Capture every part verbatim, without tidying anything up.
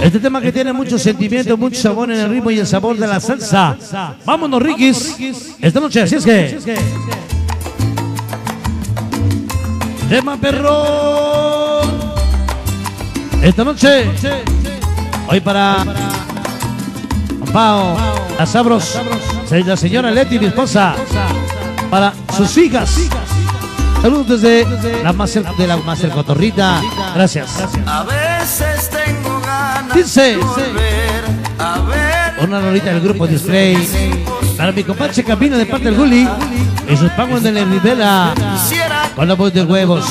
Este tema que tiene mucho sentimiento, mucho sabor en el ritmo y el sabor de la salsa. Vámonos, Riquis. Esta noche, así es que. Tema perro. Esta noche. Hoy para Pao, la Sabros, la señora Leti, mi esposa. Para sus hijas. Saludos desde la Master, de la Master Cotorrita. Gracias. A veces tengo ganas Dice, de volver a ver una rolita del grupo Display. Para mi compadre Camino de parte del Gulli. Y sus pagos de la Rivera. Con la voz de huevos.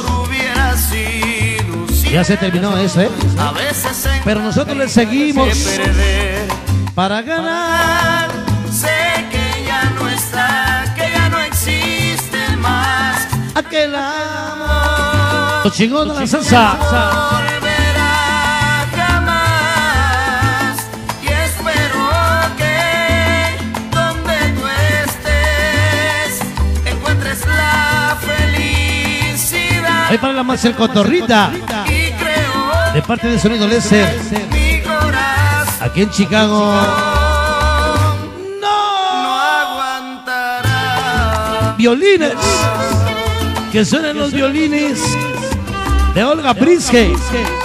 Ya se terminó eso, ¿eh? Pero nosotros le seguimos para ganar. Sé que ya no está, que ya no existe más aquel amor. Los chingón de la salsa. Volverá jamás. Y espero que donde tú estés encuentres la felicidad. Ahí para la Master Cotorrita. De parte de Sonido Lesser. Aquí en Chicago. No aguantará. Violines. Que suenen los violines de Olga Briske.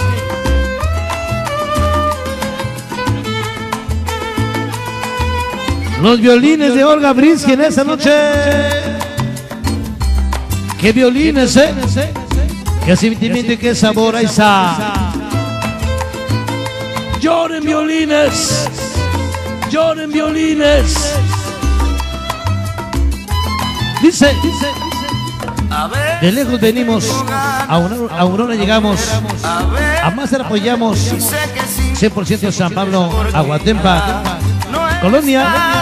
Los violines de Olga Briske en esta noche. ¿Qué violines, eh? ¿Qué sentimiento y qué sabor hay esa? Lloren violines. Lloren violines. Dice, de lejos venimos, a Aurora, a Aurora llegamos, a Master apoyamos, cien por ciento San Pablo, Aguatempa, Colonia,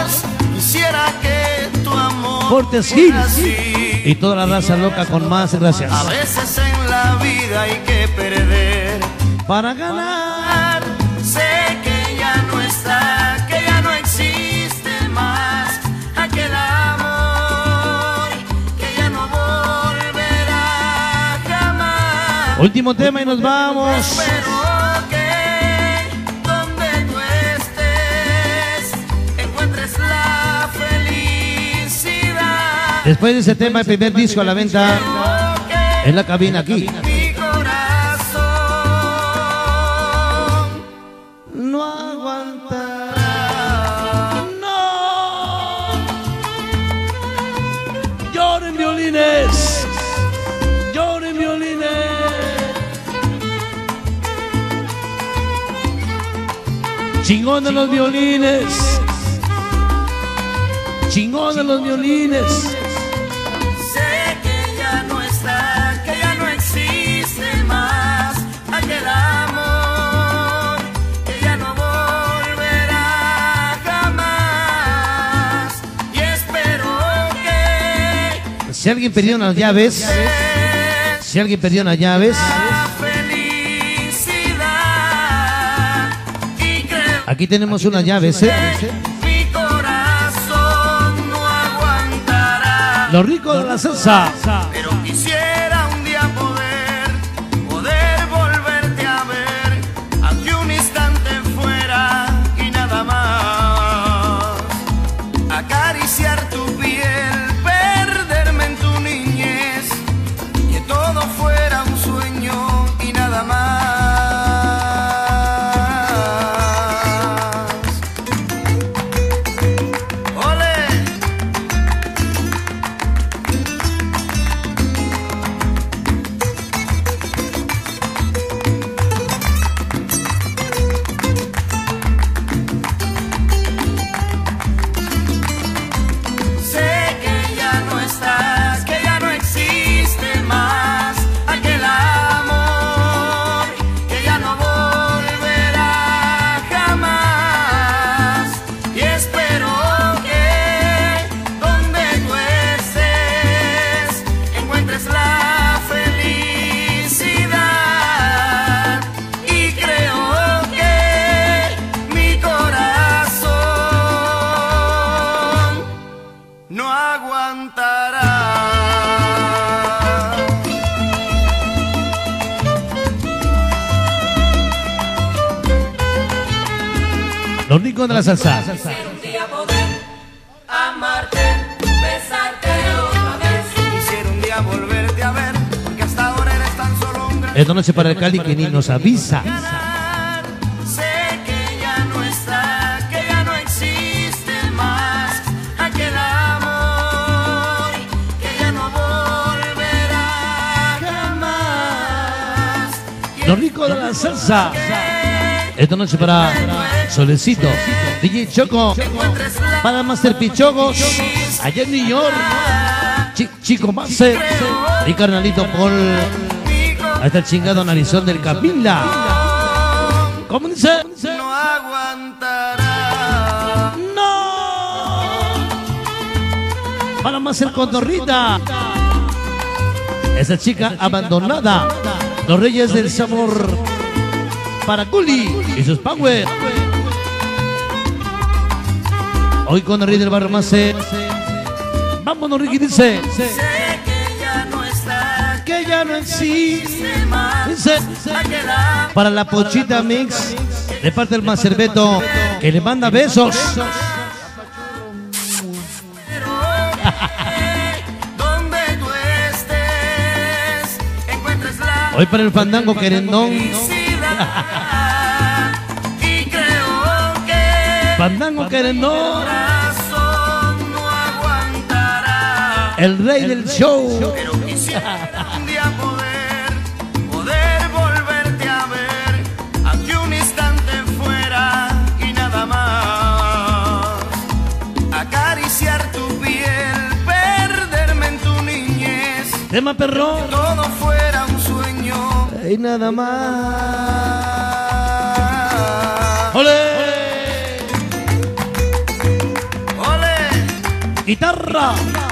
Portes Hills y toda la raza loca con más. Gracias. A veces en la vida hay que perder para ganar. Sé que ya no está, que ya no existe más aquel amor que ya no volverá jamás. Último tema y nos vamos. Espero que donde tú estés encuentres la felicidad. Después de ese tema, el primer disco a la venta en la cabina aquí. Mi corazón no aguantará. No. Lloren violines. Lloren violines. Chingón de los violines. Chingón de los violines. Sé que ya no está, que ya no existe más aquel amor que ya no volverá jamás. Y espero que Si alguien perdió unas llaves, si alguien perdió unas llaves, la felicidad y creo aquí tenemos unas llaves, ¿eh? mi corazón no aguantará. Lo rico de la salsa. Pero quisiera un día poder, poder volverte a ver, aunque un instante fuera y nada más. Acariciar tu piel, perderme en tu niñez, que todo fuera un sueño y nada más. ¡Ole! Los ricos de la salsa. Quisiera un día poder amarte, besarte otra vez. Quisiera un día volverte a ver, porque hasta ahora eres tan solo un gran Esta noche para el Cali que ni nos avisa. ganar. Sé que ya no está, que ya no existe más aquel amor, que ya no volverá jamás. Los ricos de la salsa. Esta noche para Solecito, D J Choco, para Master Pichogos, allá en New York, Ch Chico Master y carnalito Paul, a esta chingado narizón del Camila. ¿Cómo dice? No aguantará. ¡No! Para Master Cotorrita, esa chica abandonada, los reyes del sabor. Para Culi y sus Power. Hoy con el rey del barrio Mace. Vámonos, Ricky, dice. Sé que ya no está, Que ya no existe más dice. aquel amor. Para la Pochita Mix, de parte del Macerbeto, que le manda besos. Donde tú estés, encuentres la Hoy para el Fandango Querendón, felicidad. Y creo que Fandango Querendón, el corazón no aguantará. el rey del show. Pero quisiera un día poder, poder volverte a ver, aunque un instante fuera y nada más. Acariciar tu piel, perderme en tu niñez, Tema perrón. todo fuera un sueño. Y nada más. ¡Ole! ¡Ole! Guitarra.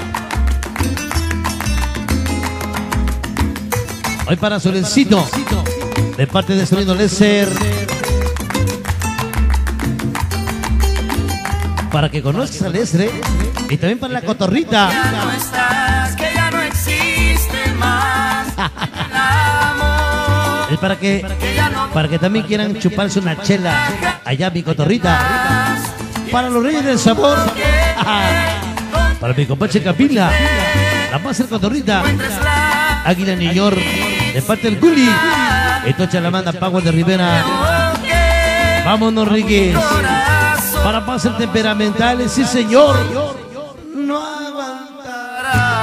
Hoy para Solecito, de parte de Sonido Léser, para que conozcas a Léser, y también para la Cotorrita. Ya no estás, que ya no existe más el amor, Es para que, que ya no para que también quieran chuparse una chela allá mi Cotorrita. Para los reyes del sabor. Para mi compadre Capila, la más el Cotorrita. encuentres la Águila New York, de parte del Culi. Esto la manda Power de Rivera. que Vámonos, Ricky. corazón Para pases temperamentales, sí señor. no aguantará.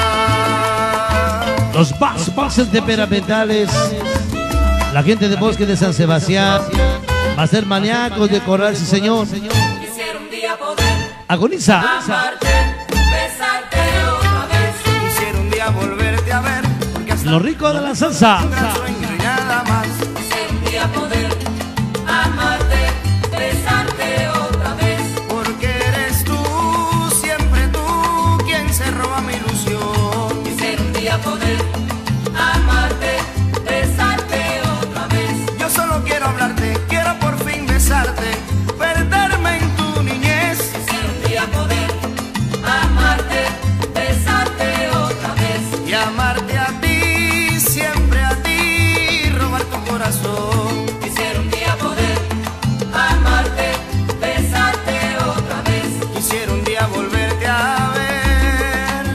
Los bas, pases temperamentales. La gente de Bosque de San Sebastián. Va a ser maníacos de corral, sí señor. Quisiera un día poder Agoniza. amarte, besarte otra vez. Quisiera un día volverte a ver, porque hasta Lo rico de la salsa. un gran sueño y nada más. Quisiera un día poder amarte, besarte otra vez. Porque eres tú, siempre tú, quien se roba mi ilusión. Quisiera un día poder amarte, besarte otra vez. Yo solo quiero hablarte, quiero por fin besarte, perderme en tu niñez. Quisiera un día poder amarte, besarte otra vez. Y amarte a ti, siempre a ti, robar tu corazón. Quisiera un día poder amarte, besarte otra vez. Quisiera un día volverte a ver.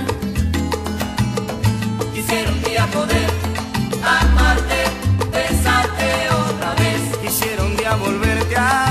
Quisiera un día poder amarte, besarte otra vez. Quisiera un día volverte a